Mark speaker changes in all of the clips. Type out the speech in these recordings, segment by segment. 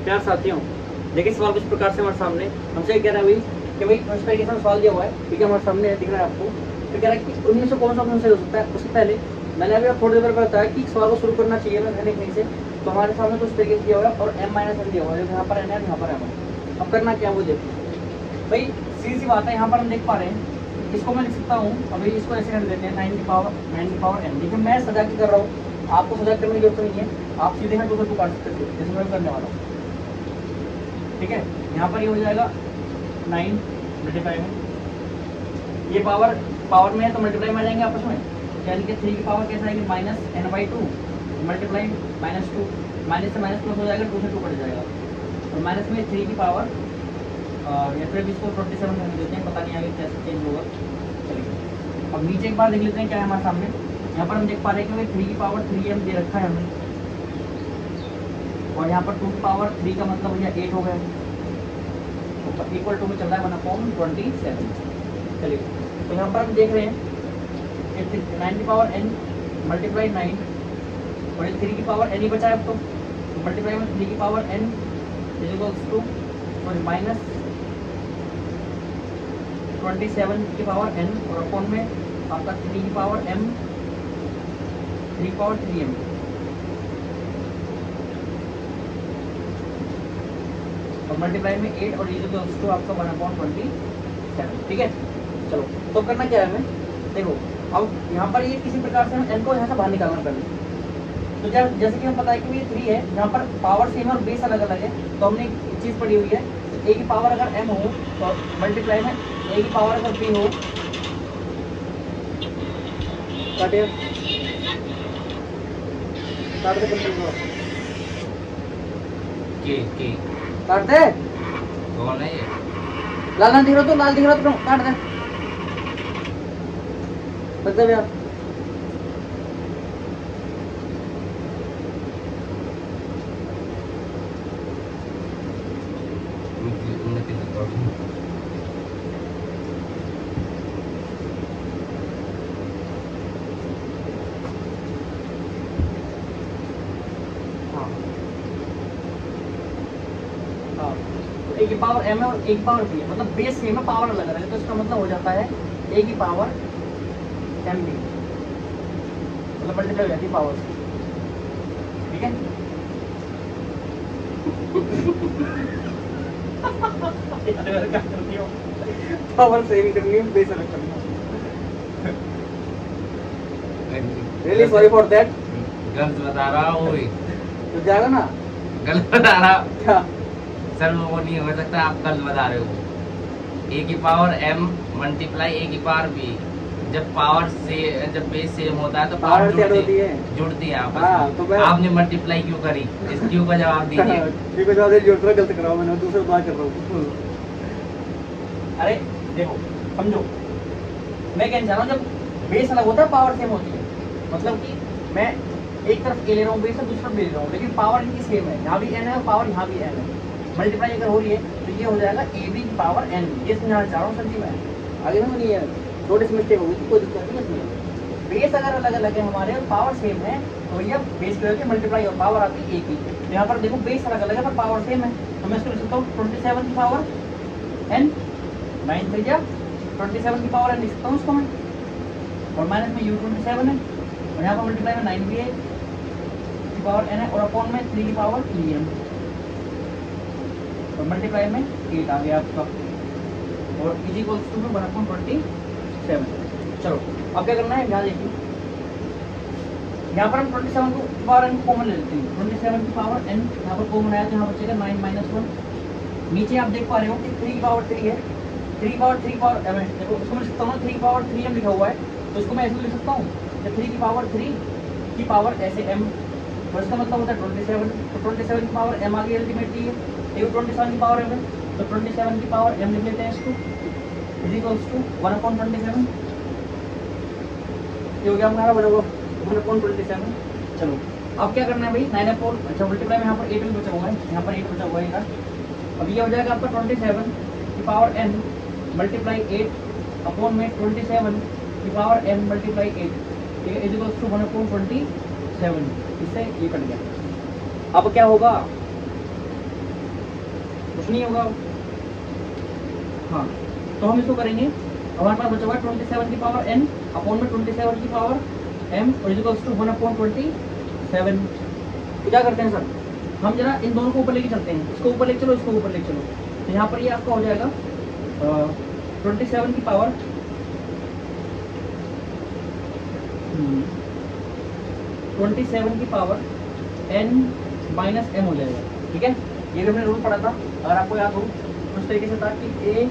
Speaker 1: प्यार साथियों, देखिए सवाल कुछ प्रकार से हमारे सामने हमसे कह रहा है भाई कि भाई इस तरीके से सवाल दिया हुआ है, ठीक है, हमारे सामने दिख रहा है आपको। तो कह रहा है कि उनमें से कौन सा ऑप्शन सही हो सकता है। उससे पहले मैंने अभी आप थोड़ी देर पहले बताया कि सवाल को शुरू करना चाहिए ना कहने कहीं से, तो हमारे सामने कुछ तरीके से दिया हुआ है और m - n दिया हुआ है, यहाँ पर n है यहाँ पर m है। अब करना क्या वो देखो भाई, सीधी सी बात है, यहाँ पर हम देख पा रहे हैं, इसको मैं लिख सकता हूँ। अभी इसको ऐसे कर देते हैं 9 की पावर n। देखिए मैं सजा के कर रहा हूँ, आपको सजा करने की जरूरत नहीं है, आप सीधे यहाँ 2 से 2 काट सकते हो जैसे मैं करने वाला हूँ, ठीक है। यहाँ पर ये हो जाएगा 9 मल्टीप्लाई में, ये पावर में है तो मल्टीप्लाई में आ जाएंगे आपस में, यानी कि 3 की पावर कैसे आएगी -n/2 मल्टीप्लाई -2, माइनस से माइनस प्लस हो जाएगा, 2 से 2 कट जाएगा, और माइनस में 3 की पावर या फिर इसको 27 कर देते हैं, पता नहीं आगे कैसे चेंज होगा। चलिए अब नीचे एक बार देख लेते हैं क्या है हमारे सामने। यहाँ पर हम देख पा रहे हैं कि भाई 3 की पावर 3m दे रखा है हमने, और यहाँ पर 2 की पावर 3 का मतलब भैया 8 हो गया, इक्वल टू में चल रहा है 1/27। चलिए तो यहाँ पर हम देख रहे हैं 9 की पावर n मल्टीप्लाई 9, और 3 की पावर n ही बचा है अब तो मल्टीप्लाई में 3 की power n is equals to minus 27 की पावर n, और अपॉन में आपका 3 की पावर m 3 पावर 3m, और मल्टीप्लाई में 8 और इज इक्वल्स टू आपका 1/27, ठीक है। चलो तो करना क्या है हमें, देखो अब यहाँ पर ये किसी प्रकार से हम n को यहाँ से बाहर निकालना पड़ेगा। तो जैसे कि हम पता है कि ये 3 है, यहाँ पर पावर सेम और बेस अलग अलग है, तो हमने एक चीज़ पढ़ी हुई है, a की पावर अगर m हो तो मल्टीप्लाई में a की पावर अगर b हो, काटे काट दे काट दे,
Speaker 2: कौन है ये?
Speaker 1: लाल दिख रहा तो लाल दिख रहा तो काट दे, मतलब यार a की पावर m है और a की पावर b है, मतलब बेस सेम है, पावर अलग अलग है, तो इसका मतलब हो जाता है a की पावर mb, मतलब मल्टीप्लाई हो जाती है पावर, ठीक है। पावर सेम करनी है, बेस अलग करनी है। रियली सॉरी फॉर दैट,
Speaker 2: गलत बता रहा हूँ,
Speaker 1: तो जाएगा ना,
Speaker 2: गलत बता रहा
Speaker 1: क्या
Speaker 2: सर, वो नहीं हो सकता, आप गलत बता रहे हो। a की पावर m मल्टीप्लाई a की पावर b, जब पावर से जब बेस सेम होता है तो पावर जुड़ती है आपस में। तो आपने मल्टीप्लाई क्यों करी, इस क्यों का जवाब दीजिए।
Speaker 1: क्यों का जवाब दीजिए, गलत कराओ, मैंने दूसरे बात कर रहा हूँ। अरे देखो समझो, मैं कहना चाह रहा हूँ जब बेस अलग होता है पावर सेम होती है, मतलब कि मैं एक तरफ a ले रहा हूँ बेस, दूसरी तरफ b ले रहा हूँ, लेकिन पावर इनकी सेम है, यहाँ भी n है और पावर यहाँ भी n है, मल्टीप्लाई अगर हो रही है तो ये हो जाएगा ab की पावर n। ये समझाना चाह रहा हूँ सर जी मैं, आगे समझ नहीं है, थोड़ी सी मिस्टेक होगी कोई दिक्कत नहीं है इसमें। बेस अगर अलग अलग है हमारे और पावर सेम है तो भैया बेस की वजह से मल्टीप्लाई और पावर आती है एक ही। तो यहाँ पर देखो बेस अलग अलग है पर पावर सेम है, तो मैं इसको लिख सकता हूँ 27 की पावर n, 9 3 27 की पावर n लिख सकता हूँ उसको मैं, और माइनस में u27 है, और यहाँ पर मल्टीप्लाई में 9 भी है की पावर n है, और अपॉन में 3 की पावर 3m, और मल्टीप्लाई में 8 आ गया आपका, और इज इक्वल्स टू 1/27। चलो अब क्या करना है, यहाँ देखिए, यहाँ पर हम 27 को पावर n कॉमन ले लेते हैं, 27 की पावर n यहाँ पर कॉमन आया तो यहाँ बचेगा 9 - 1। नीचे आप देख पा रहे हो कि 3 की पावर 3 है, 3 की पावर देखो इसको मैं लिख सकता हूँ 3 की पावर 3m लिखा हुआ है, तो इसको मैं ऐसे लिख सकता हूँ 3 की पावर 3 की पावर ऐसे m, तो इसका मतलब होता है 27, तो 27 की पावर m आ गई अल्टीमेटली, ये 27 की पावर m है, तो 27 की पावर m लिख लेते हैं इसको, इज इक्वल्स टू 1/27, ये हो गया हमारा 1/27। चलो अब क्या करना है भाई, 9 अच्छा मल्टीप्लाई में यहाँ पर 8 भी बचा हुआ है, यहाँ पर 8 बचा हुआ है, अब ये हो जाएगा आपका 27 की पावर n मल्टीप्लाई 8 अपॉन में 27 की पावर m मल्टीप्लाई 8, ठीक है, इज इक्वल्स टू 1/27। इससे ये कट गया। अब क्या होगा, कुछ नहीं होगा। हाँ, तो हम इसको करेंगे। हमारे पास बचा हुआ 27 की पावर n अपॉन में 27 की पावर m और इक्वल्स टू 1/27। क्या करते हैं सर, हम जरा इन दोनों को ऊपर लेके चलते हैं, इसको ऊपर लेके चलो, इसको ऊपर लेके चलो। तो यहाँ पर ये आपका हो जाएगा 27 की पावर 27 की पावर n माइनस m हो जाएगा। ठीक है, ये भी हमने रूल पढ़ा था, अगर आपको याद हो उस तरीके से था कि a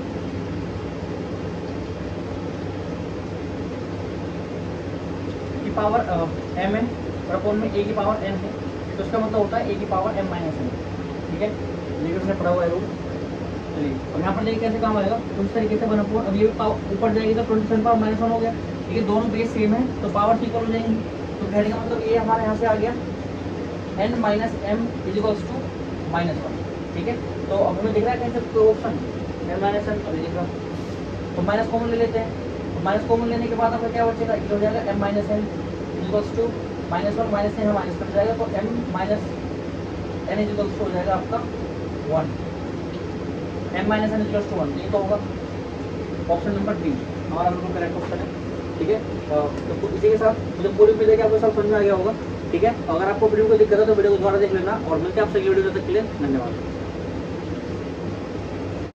Speaker 1: की पावर m है और अपॉन में a की पावर n है, तो इसका मतलब होता है a की पावर m माइनस n। ठीक है, ये भी हमने पढ़ा हुआ है रूल। चलिए, और यहाँ पर देखिए कैसे काम आएगा, तो उस तरीके से 1 अपॉन, अब ये ऊपर जाएगी तो 27 पावर माइनस 1 हो गया। ठीक है, दोनों बेस सेम है तो पावर इक्वल हो जाएंगी। तो कहने का मतलब ये हमारे यहाँ से आ गया n minus m equals to -1। ठीक है, तो अब हमें दिख रहा है कैसे कोई ऑप्शन n माइनस m अभी दिख रहा, तो माइनस कॉमन ले लेते हैं। तो माइनस कॉमन लेने के बाद आपका क्या बचेगा, ये हो जाएगा m minus n equals to -1 minus n minus कट जाएगा, तो m minus n equals to हो जाएगा आपका 1। m minus n equals to 1, ये तो होगा ऑप्शन नंबर 3 हमारा बिल्कुल करेक्ट ऑप्शन है। ठीक है, तो इसी के साथ मुझे पूरी वीडियो देखिए, आपको सब समझ में आ गया होगा। ठीक है, अगर आपको वीडियो को दिक्कत है तो वीडियो को दोबारा देख लेना, और मिलते हैं आपसे अगली वीडियो तक के लिए। धन्यवाद।